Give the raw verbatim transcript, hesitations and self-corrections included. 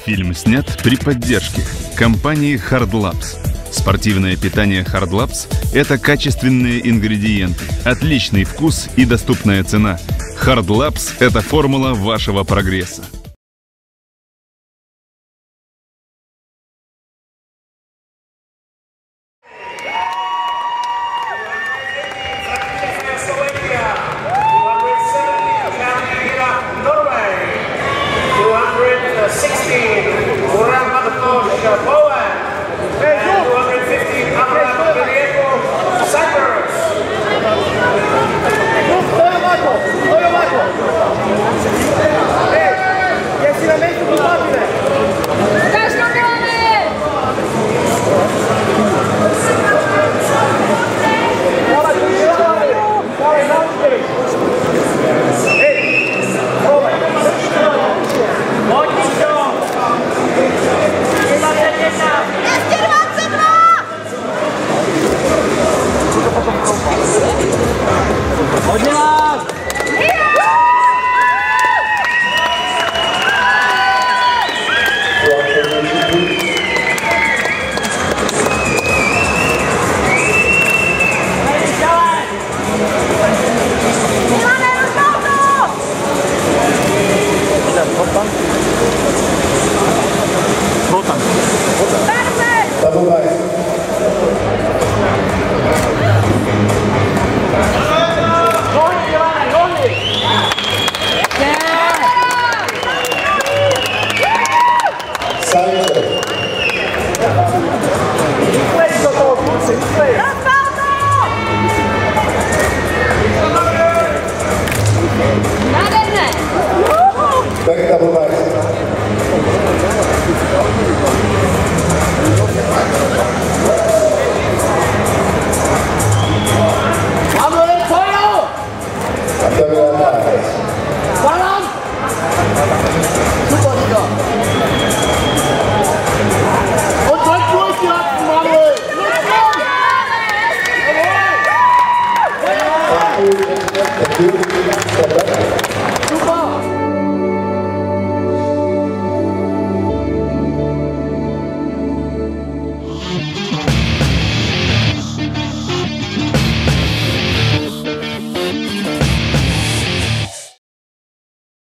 фильм снят при поддержке компании Hard Labs. Спортивное питание Hard Labs – это качественные ингредиенты, отличный вкус и доступная цена. Hard Labs – это формула вашего прогресса. two hundred sixteen, Goran Matkosh,